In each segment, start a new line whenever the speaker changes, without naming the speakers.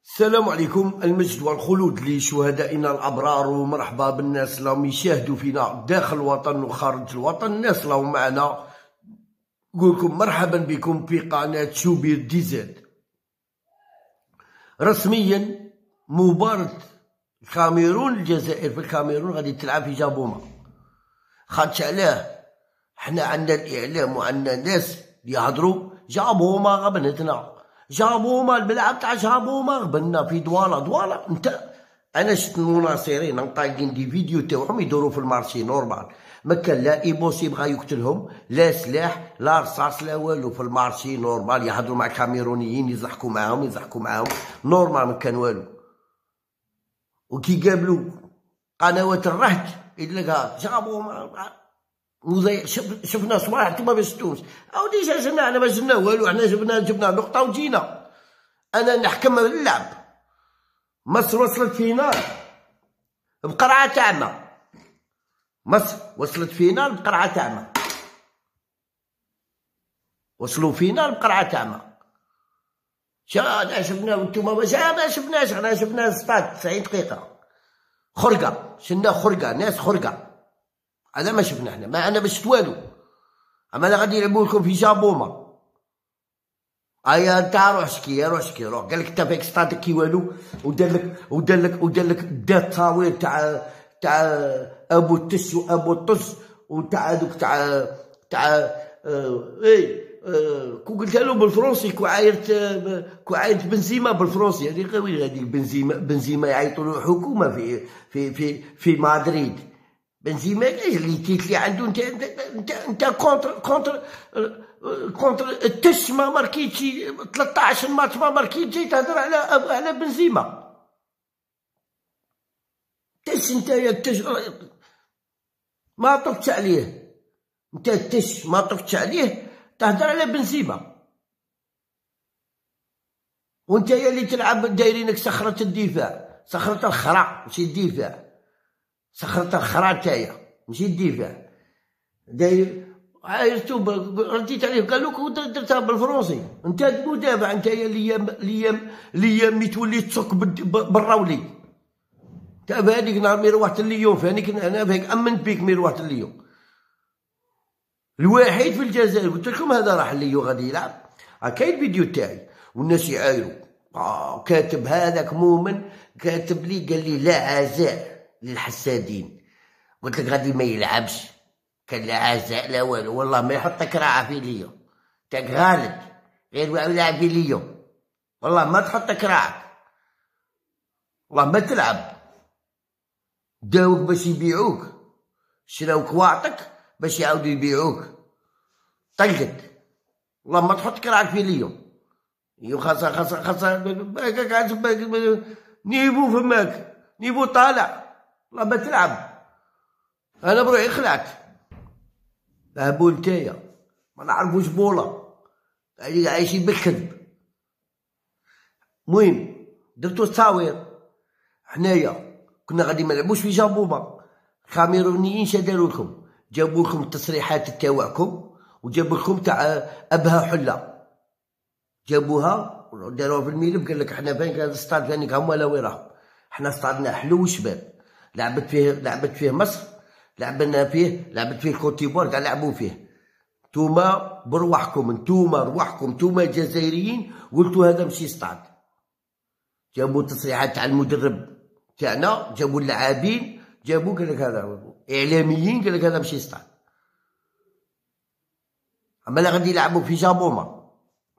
السلام عليكم. المجد والخلود لشهدائنا الأبرار، ومرحبا بالناس اللي يشاهدوا فينا داخل الوطن وخارج الوطن. الناس اللي معنا نقول لكم مرحبا بكم في قناة شوبير دي زد. رسميا مباراة الكاميرون الجزائر في الكاميرون غادي تلعب في جابوما. خاطش علاه حنا عندنا الإعلام وعندنا ناس يهضروا جابوما غبنتنا، جابوما الملعب تاع جابوما غبنا في دوالا. انا شفت المناصرين نقايدين دي فيديو تاعهم يدوروا في المارشي نورمال، ما كان لا ايبوسي بغا يقتلهم، لا سلاح لا رصاص لا والو، في المارشي نورمال يهضروا مع كاميرونيين يضحكوا معاهم نورمال، ما كان والو. وكي قابلوا قنوات الرهج يقول جابوما مضيع. شفنا صباح انتوما ما شفتوش، او ديجا جبنا، انا ما جبنا والو، حنا جبنا نقطة وجينا. انا نحكم اللعب. مصر وصلت فينال بقرعة تاعنا، مصر وصلت فينال بقرعة تاعنا، وصلوا فينال بقرعة تاعنا. انا شفنا وانتوما ما شفناش، انا شفنا ستاد 90 دقيقة خرقة، شفنا خرقة، ناس خرقة. هذا ما شفنا حنا، ما انا ما شفت والو. اما انا غادي يلعبوا لكم في جابوما. ايا انت روح شكي روح. قال لك انت فيك ستادك كي والو، ودار لك دا التصاوير تاع ابو التش وابو الطز وتاع دوك تاع كو قلت له بالفرنسي، كو عايرت بنزيما بالفرنسي. هذه غير هذيك بنزيما يعيطوا له حكومه في مدريد. بنزيما اللي تيتلي عنده انت كونتر التش ما ماركيتشي 13 ماتش ما ماركيتشي، تهضر على بنزيما. تش نتايا التش ما طفتش عليه، انت التش ما طفتش عليه تهضر على بنزيما. وانت يا اللي تلعب دايرينك صخرة الدفاع، صخرة الخرا ماشي الدفاع، صخرة الخرا نتايا ماشي الدفاع. داير عايرتو رديت عليه، قال لك درتها بالفرنسي. انت مدافع، انت اللي مي تولي تسك بالراولي. انت هذيك نهار مي روحت الليون، فهانيك انا فيك امنت بيك مي روحت الليون. الوحيد في الجزائر قلت لكم هذا راح الليون غادي يلعب. كاين الفيديو تاعي والناس يعايروا. كاتب هذاك مؤمن كاتب لي قال لي لا عزاء للحسادين. قلت لك غادي ما يلعبش، كان لا عزاء لا والو، والله ما يحطك راعة في ليون تاك غالب غير يلعب في ليون، والله ما تحطك راعة، والله ما تلعب. داوك باش يبيعوك، شراوك واعطك باش يعاودوا يبيعوك، طلقت. والله ما تحط كراعك في ليون. خاصة نيبو فماك، نيبو طالع، والله ما تلعب. انا بروحي خلعت. هابو نتايا ما نعرفوش بولا، عايشين بالكذب. المهم درتو تصاوير حنايا، كنا غادي ما نلعبوش في جابوما. الكاميرونيين شداروا لكم، جابوا لكم التصريحات تاعكم، وجابوا لكم تاع ابها حله، جابوها وداروها في الميلف. قال لك حنا فين هذا الستاد فين هما لا وين راهم. حنا ستادنا حلو وشباب، لعبت فيه مصر، لعبت فيه كوتيفوار، كاع لعبوا فيه. نتوما برواحكم، نتوما الجزائريين قلتوا هذا ماشي ستاد. جابوا تصريحات تاع المدرب تاعنا، جابوا اللاعبين، جابوا قال لك هذا اعلاميين، قال لك هذا ماشي ستاد. اما لا غادي يلعبوا في جابوما.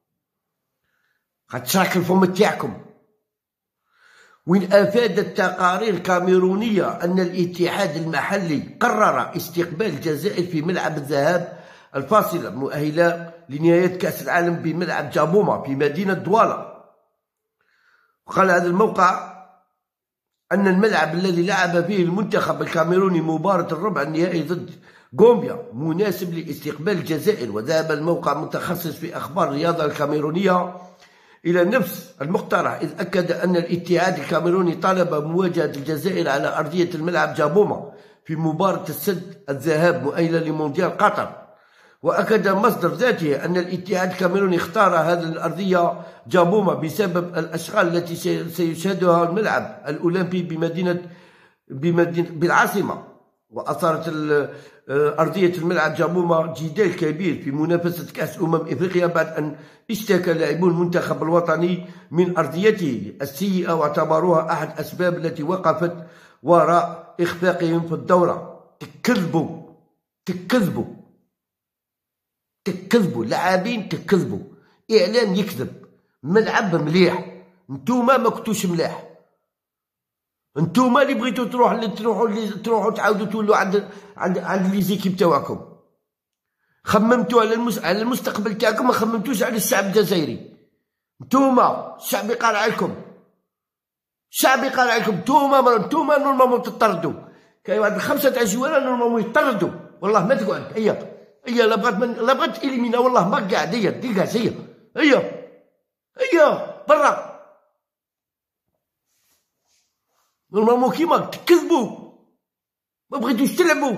غتشرك الفم تاعكم. وين افادت تقارير كاميرونيه ان الاتحاد المحلي قرر استقبال الجزائر في ملعب الذهاب الفاصله مؤهله لنهايه كاس العالم بملعب جابوما في مدينه دوالا. وقال هذا الموقع ان الملعب الذي لعب فيه المنتخب الكاميروني مباراه الربع النهائي ضد غامبيا مناسب لاستقبال الجزائر. وذهب الموقع متخصص في اخبار الرياضه الكاميرونيه إلى نفس المقترح، إذ أكد أن الاتحاد الكاميروني طالب مواجهة الجزائر على أرضية الملعب جابوما في مباراة السد الذهاب مؤهلة لمونديال قطر. وأكد مصدر ذاته أن الاتحاد الكاميروني اختار هذه الأرضية جابوما بسبب الأشغال التي سيشهدها الملعب الأولمبي بالعاصمة. وأثارت أرضية الملعب جابوما جدال كبير في منافسة كأس إفريقيا بعد أن اشتكى لاعبو المنتخب الوطني من أرضيته السيئة، واعتبروها أحد الأسباب التي وقفت وراء إخفاقهم في الدورة. تكذبوا لاعبين، تكذبوا إعلام يكذب، ملعب مليح، نتوما ما كنتوش ملاح، نتوما اللي بغيتو تروحوا تعاودوا تولوا عند لي زيكيب تاعكم. خممتوا على المستقبل تاعكم، ما خممتوش على الشعب الجزائري. نتوما الشعب يقارع عليكم، نتوما نورمالمون تطردوا. كاين واحد 5 تاع الجوال نورمالمون يطردوا، والله ما تقعد. هيا لا بغات إليمينا، والله ما قاعد. هيا برا. نورمالمون كيما تكذبوا، ما بغيتوش تلعبوا،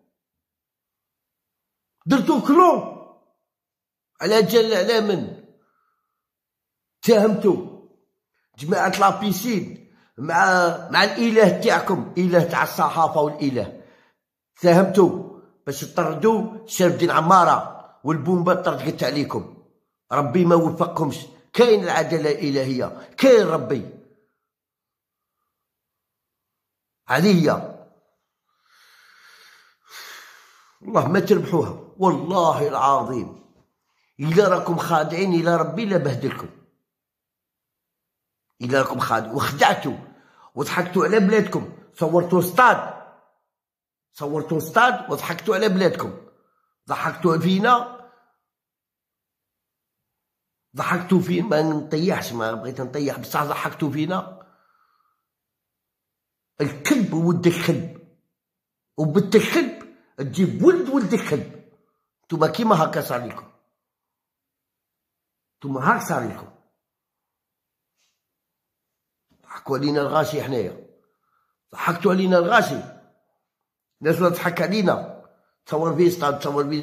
درتو كلون على من تهمتوا جماعة لابيسين مع الإله تاعكم، إله تاع الصحافة والإله. ساهمتوا باش تطردوا شرف الدين عمارة والبومبا طردقت عليكم. ربي ما وفقكمش. كاين العدالة الإلهية، كاين ربي. عليا والله ما تربحوها، والله العظيم. إلا راكم خادعين إلى ربي لا بهدلكم. إلا راكم خادعين وخدعتوا وضحكتوا على بلادكم، صورتوا ستاد وضحكتوا على بلادكم، ضحكتوا فينا، ما نطيحش، ما بغيت نطيح بصح ضحكتوا فينا. الكلب ولد الكلب، وبنت الكلب تجيب ولد الكلب. نتوما كيما هكا صار لكم، ضحكوا علينا الغاشي. حنايا ضحكتوا علينا الغاشي. الناس ولا تضحك علينا، تصور فيه ستاد،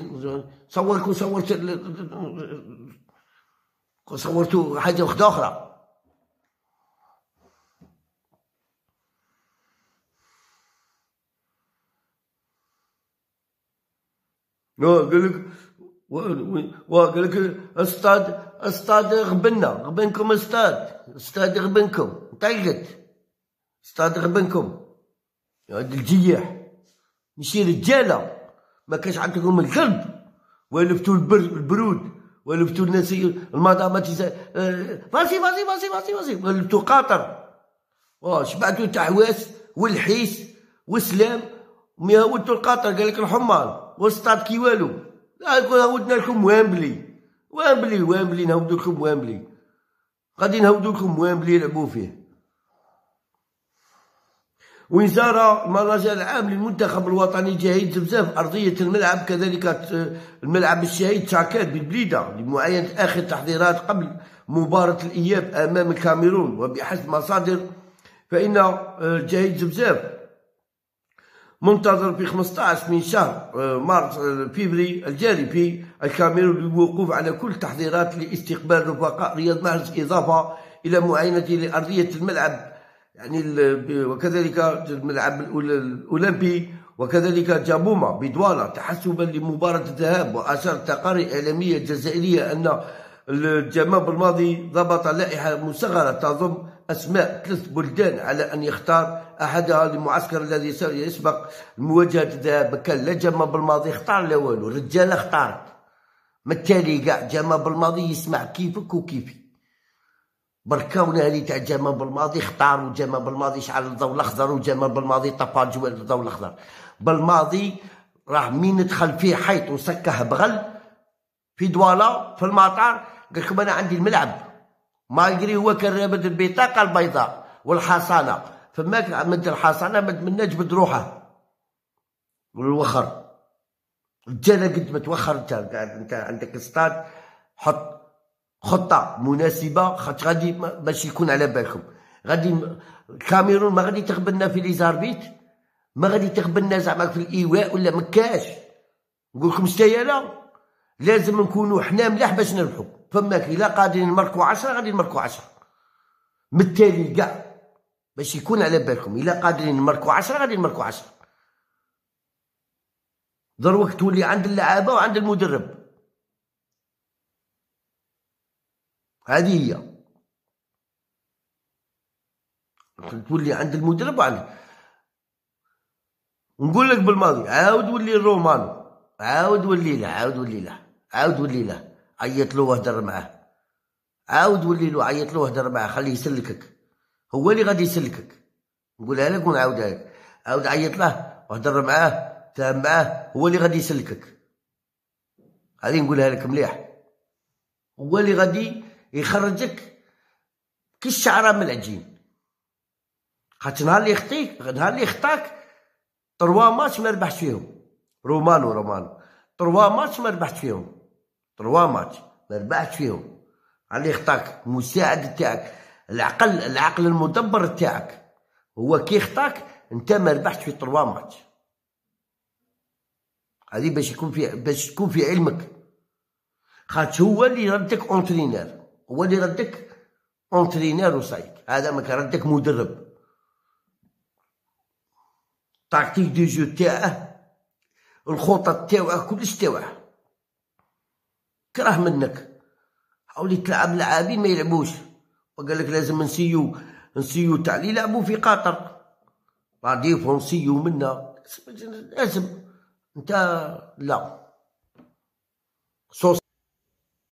صورتوا حاجة وحدة أخرى. قال لك استاد غبنكم، استاد غبنكم، طيقت استاد غبنكم. هاد الجياح ماشي رجاله، ما كانش عندكم القلب، ولفتوا البرود، ولفتوا الناس المدامات. فاسي ولفتوا قاطر، شبعتوا تحواس والحيس والسلام. مي هودتوا القاطر، قال لك الحمار والسطاد كي والو. لا هودنا لكم وامبلي نهودو لكم وامبلي، غادي نهودو لكم وامبلي يلعبوا فيه. وين زار المراجع العام للمنتخب الوطني جهيد زبزاف أرضية الملعب، كذلك الملعب الشهيد شاكات بالبليدة لمعاينة آخر تحضيرات قبل مباراة الإياب أمام الكاميرون. وبحسب مصادر فإن جهيد زبزاف منتظر في 15 من شهر مارس فيفري الجاري في الكاميرون للوقوف على كل تحضيرات لاستقبال رفقاء رياض محرز، إضافة إلى معاينته لأرضية الملعب وكذلك الملعب الأولمبي وكذلك جابوما بدوالا تحسبا لمباراة الذهاب. وأشارت تقارير إعلامية جزائرية أن الجماب الماضي ضبط لائحة مصغرة تضم أسماء 3 بلدان على أن يختار أحدها للمعسكر الذي يسبق مواجهة الذهاب. كان لا جماب الماضي اختار لا والو، الرجالة اختارت. ما التالي كاع جماب الماضي يسمع كيفك وكيفي. بركا ونهالي تاع جماب الماضي اختار، وجماب الماضي شعل الضوء الأخضر، وجماب الماضي طفى الجوال الضوء الأخضر. بالماضي راه مين دخل فيه حيط وسكه بغل في دوالا في المطار، قال لكم أنا عندي الملعب، مالغري هو كان رابط البطاقة البيضاء والحصانة، فماك مد الحصانة مد جبد روحه والوخر. رجاله قد ما توخر انت عندك ستاد، حط خطة مناسبة، خاطر غادي باش يكون على بالكم. غادي الكاميرون ما غادي تغبلنا في لي زاربيت، ما غادي تغبلنا زعما في الإيواء ولا مكاش. نقول لكم شتاهي أنا، لازم نكونوا حنا ملاح باش نربحوا. فماك الا قادرين نمركوا 10 غادي نمركوا 10. بالتالي كاع باش يكون على بالكم، الا قادرين نمركوا 10 غادي نمركوا 10. دروك تولي عند اللعابه وعند المدرب. هذه هي، تولي عند المدرب وعند. نقول لك بالماضي عاود ولي الرومانو، عاود ولي له، عاود ولي له، عاود ولي له، عيط له وهدر معاه، عاود ولي له عيط له وهدر معاه، خليه يسلكك، هو اللي غادي يسلكك. نقولها لك ونعاودها لك، عاود عيط له وهدر معاه، فهم معاه، هو اللي غادي يسلكك. هذه نقولها لك مليح، هو اللي غادي يخرجك كالشعره من العجين. خاطر نهار اللي يخطيك، نهار اللي يخطاك 3 ماتش ما ربحت فيهم. رومانو 3 ماتش ما ربحت فيهم، 3 ماتش ما ربحت فيهم. اللي يخطاك المساعد تاعك، العقل المدبر تاعك، هو كي يخطاك انت ما ربحت في 3 ماتش. هذه باش تكون في علمك. خاطر هو اللي ردك اونترينير، هو اللي ردك اونترينير وصايك، هذا ما كردك مدرب. تاكتيك دو جو تاعه، الخطط تاوعه، كلش تاوعه كره منك. حاولي تلعب لاعبين ما يلعبوش، وقال لك لازم نسيو تاع اللي يلعبوا في قطر، راديفو نسيو منا، لازم انت لا